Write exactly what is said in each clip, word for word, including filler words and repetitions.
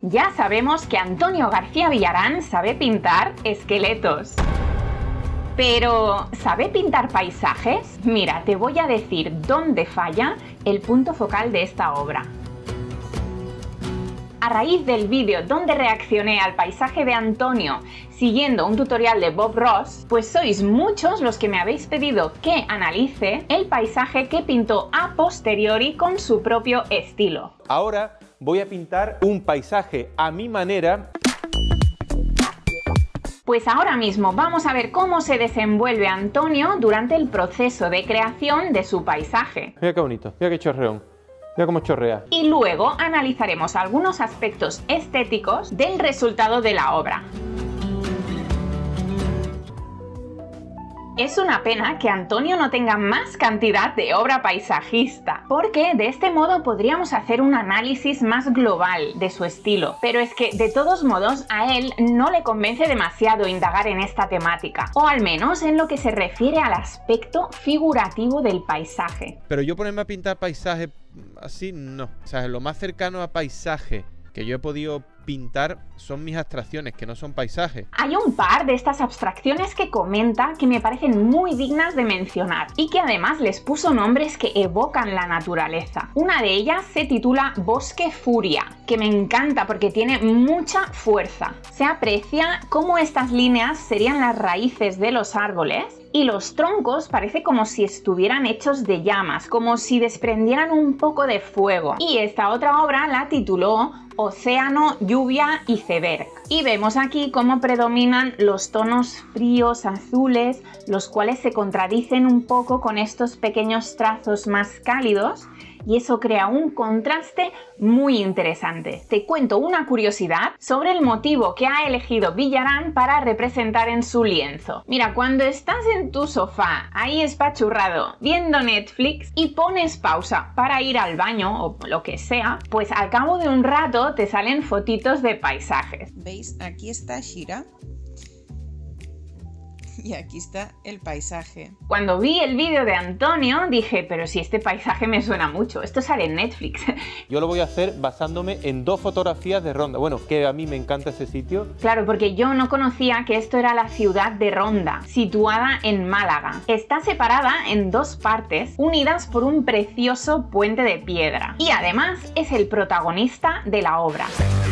Ya sabemos que Antonio García Villarán sabe pintar esqueletos. Pero, ¿sabe pintar paisajes? Mira, te voy a decir dónde falla el punto focal de esta obra. A raíz del vídeo donde reaccioné al paisaje de Antonio siguiendo un tutorial de Bob Ross, pues sois muchos los que me habéis pedido que analice el paisaje que pintó a posteriori con su propio estilo. Ahora voy a pintar un paisaje a mi manera. Pues ahora mismo vamos a ver cómo se desenvuelve Antonio durante el proceso de creación de su paisaje. Mira qué bonito, mira qué chorreón, mira cómo chorrea. Y luego analizaremos algunos aspectos estéticos del resultado de la obra. Es una pena que Antonio no tenga más cantidad de obra paisajista, porque de este modo podríamos hacer un análisis más global de su estilo. Pero es que, de todos modos, a él no le convence demasiado indagar en esta temática, o al menos en lo que se refiere al aspecto figurativo del paisaje. Pero yo ponerme a pintar paisaje así, no. O sea, lo más cercano a paisaje que yo he podido pintar son mis abstracciones, que no son paisajes. Hay un par de estas abstracciones que comenta que me parecen muy dignas de mencionar y que además les puso nombres que evocan la naturaleza. Una de ellas se titula Bosque Furia, que me encanta porque tiene mucha fuerza. Se aprecia cómo estas líneas serían las raíces de los árboles y los troncos parece como si estuvieran hechos de llamas, como si desprendieran un poco de fuego. Y esta otra obra la tituló Océano, Lluvia, Iceberg. Y vemos aquí cómo predominan los tonos fríos azules, los cuales se contradicen un poco con estos pequeños trazos más cálidos, y eso crea un contraste muy interesante. Te cuento una curiosidad sobre el motivo que ha elegido Villarán para representar en su lienzo. Mira, cuando estás en tu sofá, ahí espachurrado, viendo Netflix y pones pausa para ir al baño o lo que sea, pues al cabo de un rato te salen fotitos de paisajes. ¿Veis? Aquí está Shira. Y aquí está el paisaje. Cuando vi el vídeo de Antonio dije, pero si este paisaje me suena mucho, esto sale en Netflix. Yo lo voy a hacer basándome en dos fotografías de Ronda. Bueno, que a mí me encanta ese sitio. Claro, porque yo no conocía que esto era la ciudad de Ronda, situada en Málaga. Está separada en dos partes, unidas por un precioso puente de piedra. Y además es el protagonista de la obra.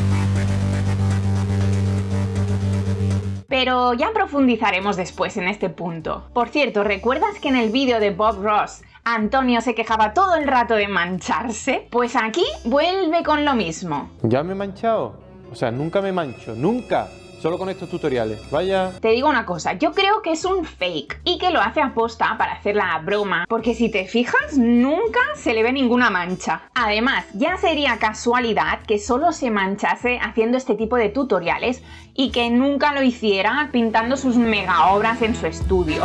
Pero ya profundizaremos después en este punto. Por cierto, ¿recuerdas que en el vídeo de Bob Ross Antonio se quejaba todo el rato de mancharse? Pues aquí vuelve con lo mismo. ¿Ya me he manchado? O sea, nunca me mancho, nunca. Solo con estos tutoriales, vaya. Te digo una cosa, yo creo que es un fake y que lo hace aposta para hacer la broma, porque si te fijas, nunca se le ve ninguna mancha. Además, ya sería casualidad que solo se manchase haciendo este tipo de tutoriales y que nunca lo hiciera pintando sus mega obras en su estudio.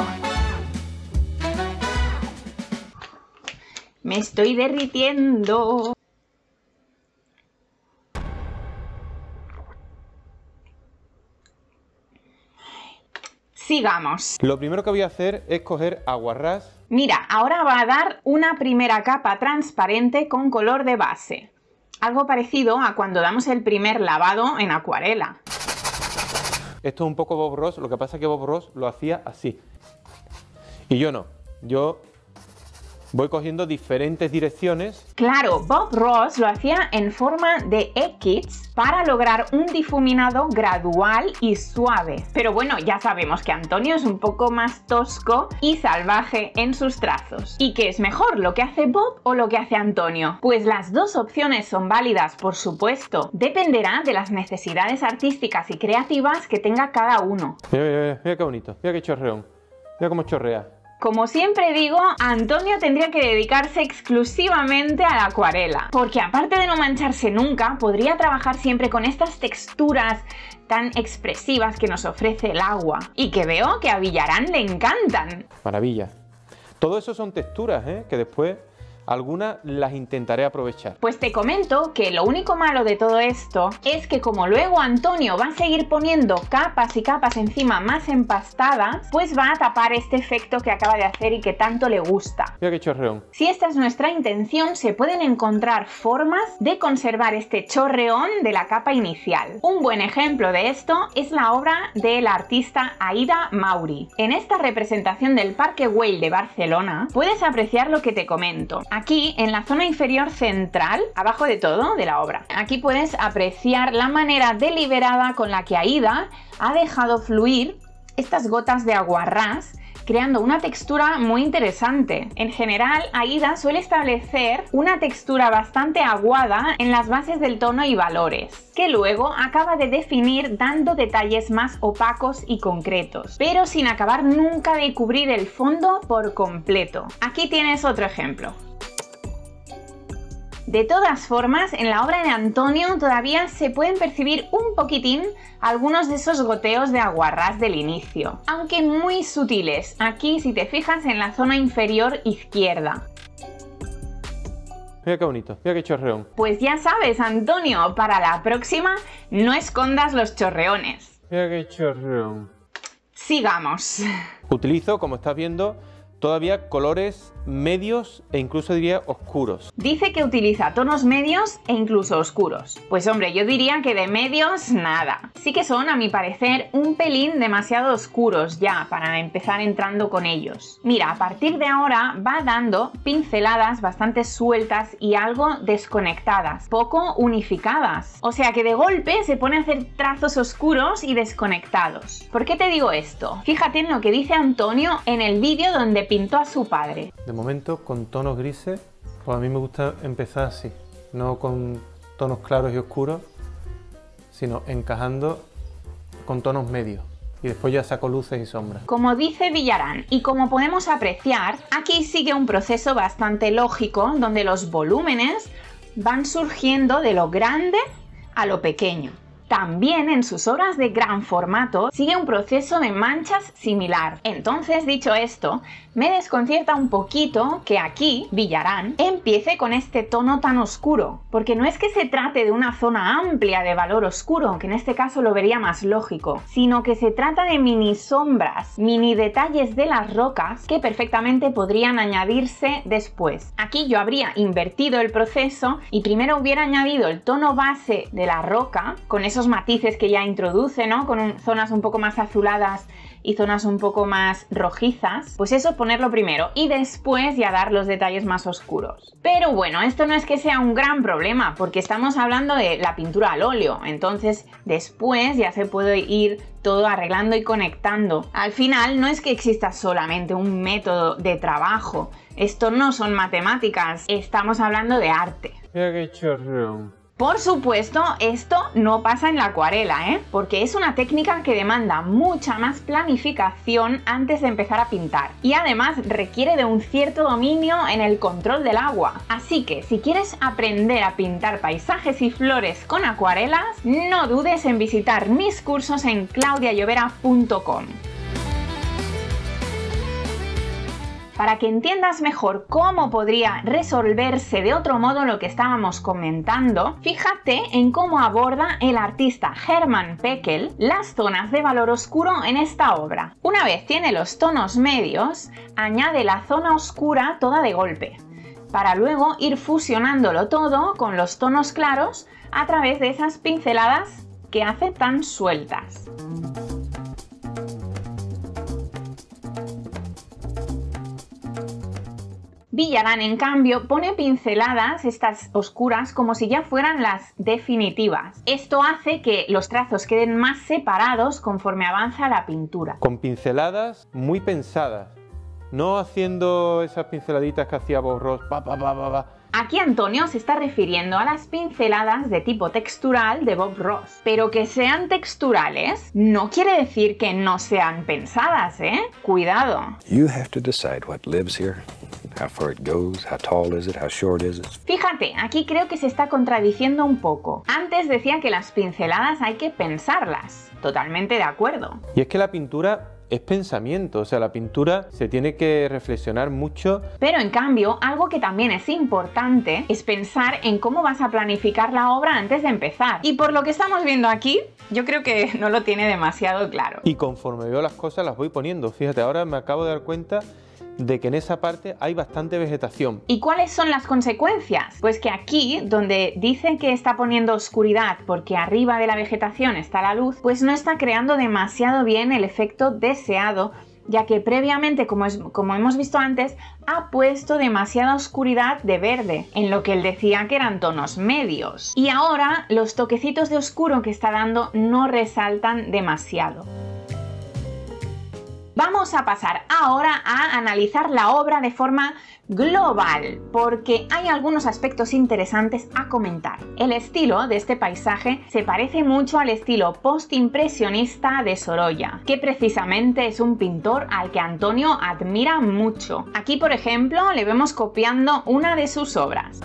Me estoy derritiendo. Sigamos. Lo primero que voy a hacer es coger aguarrás. Mira, ahora va a dar una primera capa transparente con color de base. Algo parecido a cuando damos el primer lavado en acuarela. Esto es un poco Bob Ross, lo que pasa es que Bob Ross lo hacía así. Y yo no. Yo voy cogiendo diferentes direcciones. Claro, Bob Ross lo hacía en forma de X para lograr un difuminado gradual y suave. Pero bueno, ya sabemos que Antonio es un poco más tosco y salvaje en sus trazos. ¿Y qué es mejor, lo que hace Bob o lo que hace Antonio? Pues las dos opciones son válidas, por supuesto. Dependerá de las necesidades artísticas y creativas que tenga cada uno. Mira, mira, mira, mira qué bonito, mira qué chorreón. Mira cómo chorrea. Como siempre digo, Antonio tendría que dedicarse exclusivamente a la acuarela, porque aparte de no mancharse nunca, podría trabajar siempre con estas texturas tan expresivas que nos ofrece el agua, y que veo que a Villarán le encantan. Maravilla. Todo eso son texturas, ¿eh? Que después algunas las intentaré aprovechar. Pues te comento que lo único malo de todo esto es que como luego Antonio va a seguir poniendo capas y capas encima más empastadas, pues va a tapar este efecto que acaba de hacer y que tanto le gusta. Mira qué chorreón. Si esta es nuestra intención, se pueden encontrar formas de conservar este chorreón de la capa inicial. Un buen ejemplo de esto es la obra del artista Aida Mauri. En esta representación del Parque Güell de Barcelona puedes apreciar lo que te comento. Aquí, en la zona inferior central, abajo de todo, de la obra, aquí puedes apreciar la manera deliberada con la que Aida ha dejado fluir estas gotas de aguarrás, creando una textura muy interesante. En general, Aida suele establecer una textura bastante aguada en las bases del tono y valores, que luego acaba de definir dando detalles más opacos y concretos, pero sin acabar nunca de cubrir el fondo por completo. Aquí tienes otro ejemplo. De todas formas, en la obra de Antonio todavía se pueden percibir un poquitín algunos de esos goteos de aguarrás del inicio, aunque muy sutiles, aquí si te fijas en la zona inferior izquierda. Mira qué bonito, mira qué chorreón. Pues ya sabes, Antonio, para la próxima no escondas los chorreones. Mira qué chorreón. Sigamos. Utilizo, como estás viendo, todavía colores medios e incluso diría oscuros. Dice que utiliza tonos medios e incluso oscuros. Pues hombre, yo diría que de medios nada. Sí que son, a mi parecer, un pelín demasiado oscuros ya para empezar entrando con ellos. Mira, a partir de ahora va dando pinceladas bastante sueltas y algo desconectadas, poco unificadas. O sea que de golpe se pone a hacer trazos oscuros y desconectados. ¿Por qué te digo esto? Fíjate en lo que dice Antonio en el vídeo donde pintó a su padre. De momento, con tonos grises, pues a mí me gusta empezar así, no con tonos claros y oscuros, sino encajando con tonos medios. Y después ya saco luces y sombras. Como dice Villarán, y como podemos apreciar, aquí sigue un proceso bastante lógico, donde los volúmenes van surgiendo de lo grande a lo pequeño. También en sus obras de gran formato sigue un proceso de manchas similar. Entonces, dicho esto, me desconcierta un poquito que aquí, Villarán, empiece con este tono tan oscuro, porque no es que se trate de una zona amplia de valor oscuro, que en este caso lo vería más lógico, sino que se trata de mini sombras, mini detalles de las rocas que perfectamente podrían añadirse después. Aquí yo habría invertido el proceso y primero hubiera añadido el tono base de la roca, con esos matices que ya introduce, ¿no? Con un, zonas un poco más azuladas y zonas un poco más rojizas, pues eso ponerlo primero y después ya dar los detalles más oscuros. Pero bueno, esto no es que sea un gran problema porque estamos hablando de la pintura al óleo, entonces después ya se puede ir todo arreglando y conectando. Al final no es que exista solamente un método de trabajo, esto no son matemáticas, estamos hablando de arte. Mira qué chorreón. Por supuesto, esto no pasa en la acuarela, ¿eh? Porque es una técnica que demanda mucha más planificación antes de empezar a pintar y además requiere de un cierto dominio en el control del agua. Así que si quieres aprender a pintar paisajes y flores con acuarelas, no dudes en visitar mis cursos en claudia llovera punto com. Para que entiendas mejor cómo podría resolverse de otro modo lo que estábamos comentando, fíjate en cómo aborda el artista Hermann Peckel las zonas de valor oscuro en esta obra. Una vez tiene los tonos medios, añade la zona oscura toda de golpe, para luego ir fusionándolo todo con los tonos claros a través de esas pinceladas que hace tan sueltas. Villarán, en cambio, pone pinceladas, estas oscuras, como si ya fueran las definitivas. Esto hace que los trazos queden más separados conforme avanza la pintura. Con pinceladas muy pensadas, no haciendo esas pinceladitas que hacía Bob Ross, pa, pa, pa, pa, pa. Aquí Antonio se está refiriendo a las pinceladas de tipo textural de Bob Ross. Pero que sean texturales no quiere decir que no sean pensadas, ¿eh? Cuidado. You have to decide what lives here. How far it goes, how tall is it, how short is it. Fíjate, aquí creo que se está contradiciendo un poco. Antes decía que las pinceladas hay que pensarlas. Totalmente de acuerdo. Y es que la pintura es pensamiento, o sea, la pintura se tiene que reflexionar mucho. Pero en cambio, algo que también es importante es pensar en cómo vas a planificar la obra antes de empezar. Y por lo que estamos viendo aquí, yo creo que no lo tiene demasiado claro. Y conforme veo las cosas las voy poniendo. Fíjate, ahora me acabo de dar cuenta de que en esa parte hay bastante vegetación. ¿Y cuáles son las consecuencias? Pues que aquí, donde dice que está poniendo oscuridad porque arriba de la vegetación está la luz, pues no está creando demasiado bien el efecto deseado, ya que previamente, como, es, como hemos visto antes, ha puesto demasiada oscuridad de verde, en lo que él decía que eran tonos medios. Y ahora los toquecitos de oscuro que está dando no resaltan demasiado. Vamos a pasar ahora a analizar la obra de forma global, porque hay algunos aspectos interesantes a comentar. El estilo de este paisaje se parece mucho al estilo postimpresionista de Sorolla, que precisamente es un pintor al que Antonio admira mucho. Aquí, por ejemplo, le vemos copiando una de sus obras.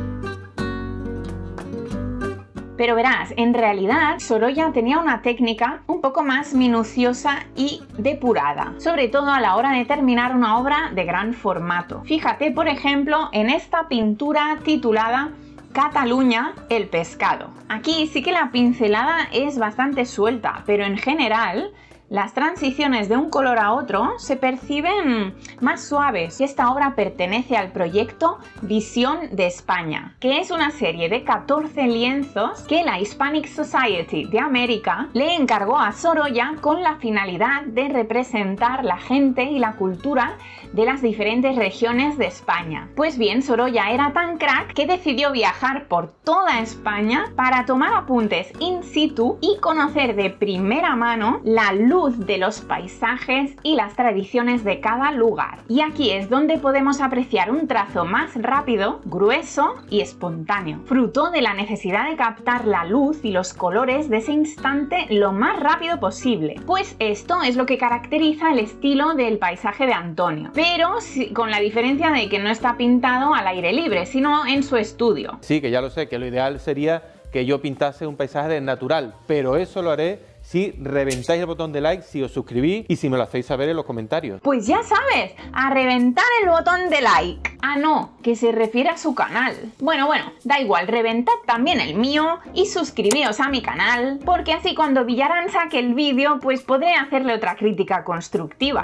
Pero verás, en realidad Sorolla tenía una técnica un poco más minuciosa y depurada, sobre todo a la hora de terminar una obra de gran formato. Fíjate, por ejemplo, en esta pintura titulada Cataluña, el pescado. Aquí sí que la pincelada es bastante suelta, pero en general las transiciones de un color a otro se perciben más suaves. Esta obra pertenece al proyecto Visión de España, que es una serie de catorce lienzos que la Hispanic Society de América le encargó a Sorolla con la finalidad de representar la gente y la cultura de las diferentes regiones de España. Pues bien, Sorolla era tan crack que decidió viajar por toda España para tomar apuntes in situ y conocer de primera mano la luz de los paisajes y las tradiciones de cada lugar. Y aquí es donde podemos apreciar un trazo más rápido, grueso y espontáneo, fruto de la necesidad de captar la luz y los colores de ese instante lo más rápido posible. Pues esto es lo que caracteriza el estilo del paisaje de Antonio, pero con la diferencia de que no está pintado al aire libre, sino en su estudio. Sí, que ya lo sé, que lo ideal sería que yo pintase un paisaje de natural, pero eso lo haré si reventáis el botón de like, si os suscribís y si me lo hacéis saber en los comentarios. Pues ya sabes, a reventar el botón de like. Ah, no, que se refiere a su canal. Bueno, bueno, da igual, reventad también el mío y suscribíos a mi canal, porque así cuando Villarán saque el vídeo, pues podré hacerle otra crítica constructiva.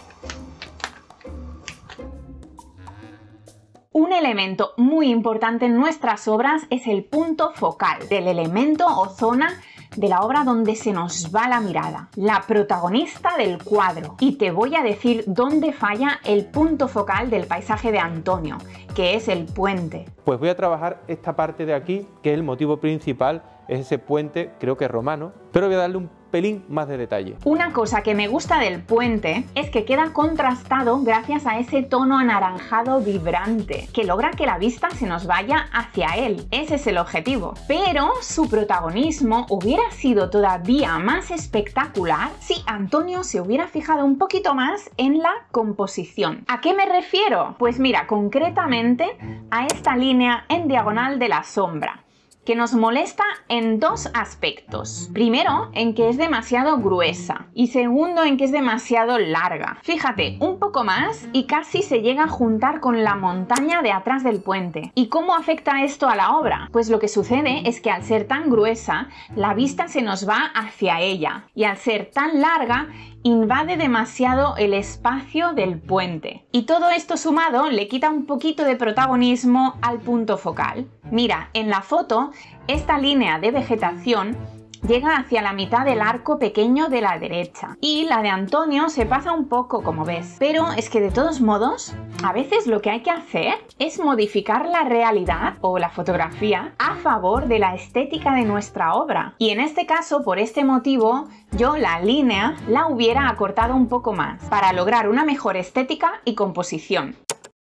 Un elemento muy importante en nuestras obras es el punto focal del elemento o zona de la obra donde se nos va la mirada, la protagonista del cuadro. Y te voy a decir dónde falla el punto focal del paisaje de Antonio, que es el puente. Pues voy a trabajar esta parte de aquí, que es el motivo principal, es ese puente, creo que es romano, pero voy a darle un pelín más de detalle. Una cosa que me gusta del puente es que queda contrastado gracias a ese tono anaranjado vibrante, que logra que la vista se nos vaya hacia él. Ese es el objetivo. Pero su protagonismo hubiera sido todavía más espectacular si Antonio se hubiera fijado un poquito más en la composición. ¿A qué me refiero? Pues mira, concretamente a esta línea en diagonal de la sombra, que nos molesta en dos aspectos. Primero, en que es demasiado gruesa y segundo, en que es demasiado larga. Fíjate, un poco más y casi se llega a juntar con la montaña de atrás del puente. ¿Y cómo afecta esto a la obra? Pues lo que sucede es que al ser tan gruesa, la vista se nos va hacia ella y al ser tan larga, invade demasiado el espacio del puente. Y todo esto sumado le quita un poquito de protagonismo al punto focal. Mira, en la foto, esta línea de vegetación llega hacia la mitad del arco pequeño de la derecha y la de Antonio se pasa un poco, como ves. Pero es que de todos modos, a veces lo que hay que hacer es modificar la realidad o la fotografía a favor de la estética de nuestra obra. Y en este caso, por este motivo, yo la línea la hubiera acortado un poco más para lograr una mejor estética y composición.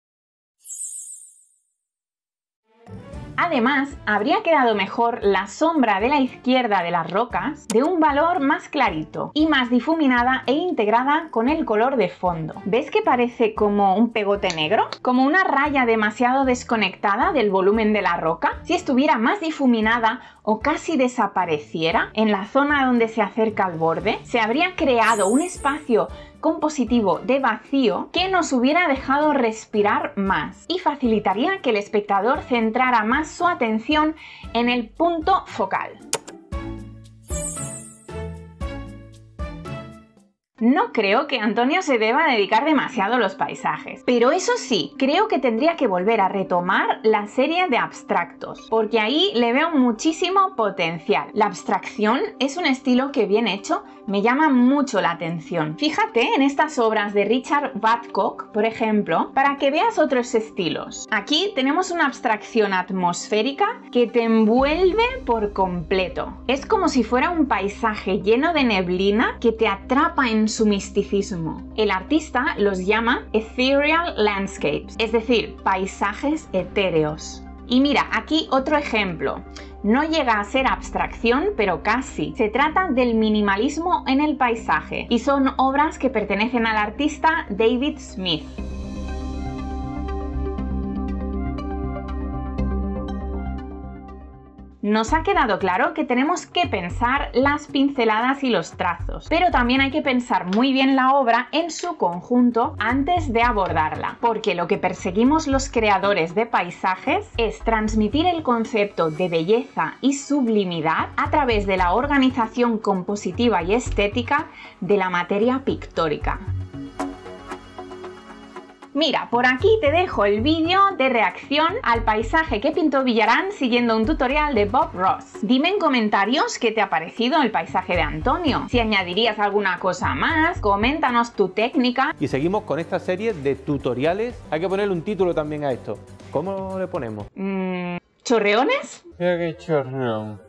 Además, habría quedado mejor la sombra de la izquierda de las rocas de un valor más clarito y más difuminada e integrada con el color de fondo. ¿Ves que parece como un pegote negro? Como una raya demasiado desconectada del volumen de la roca. Si estuviera más difuminada o casi desapareciera en la zona donde se acerca al borde, se habría creado un espacio compositivo de vacío que nos hubiera dejado respirar más y facilitaría que el espectador centrara más su atención en el punto focal. No creo que Antonio se deba dedicar demasiado a los paisajes, pero eso sí, creo que tendría que volver a retomar la serie de abstractos, porque ahí le veo muchísimo potencial. La abstracción es un estilo que bien hecho me llama mucho la atención. Fíjate en estas obras de Richard Badcock, por ejemplo, para que veas otros estilos. Aquí tenemos una abstracción atmosférica que te envuelve por completo. Es como si fuera un paisaje lleno de neblina que te atrapa en su misticismo. El artista los llama ethereal landscapes, es decir, paisajes etéreos. Y mira, aquí otro ejemplo. No llega a ser abstracción, pero casi. Se trata del minimalismo en el paisaje y son obras que pertenecen al artista David Smith. Nos ha quedado claro que tenemos que pensar las pinceladas y los trazos, pero también hay que pensar muy bien la obra en su conjunto antes de abordarla, porque lo que perseguimos los creadores de paisajes es transmitir el concepto de belleza y sublimidad a través de la organización compositiva y estética de la materia pictórica. Mira, por aquí te dejo el vídeo de reacción al paisaje que pintó Villarán siguiendo un tutorial de Bob Ross. Dime en comentarios qué te ha parecido el paisaje de Antonio. Si añadirías alguna cosa más, coméntanos tu técnica. Y seguimos con esta serie de tutoriales. Hay que ponerle un título también a esto. ¿Cómo le ponemos? Mm, ¿Chorreones? Mira qué chorreón.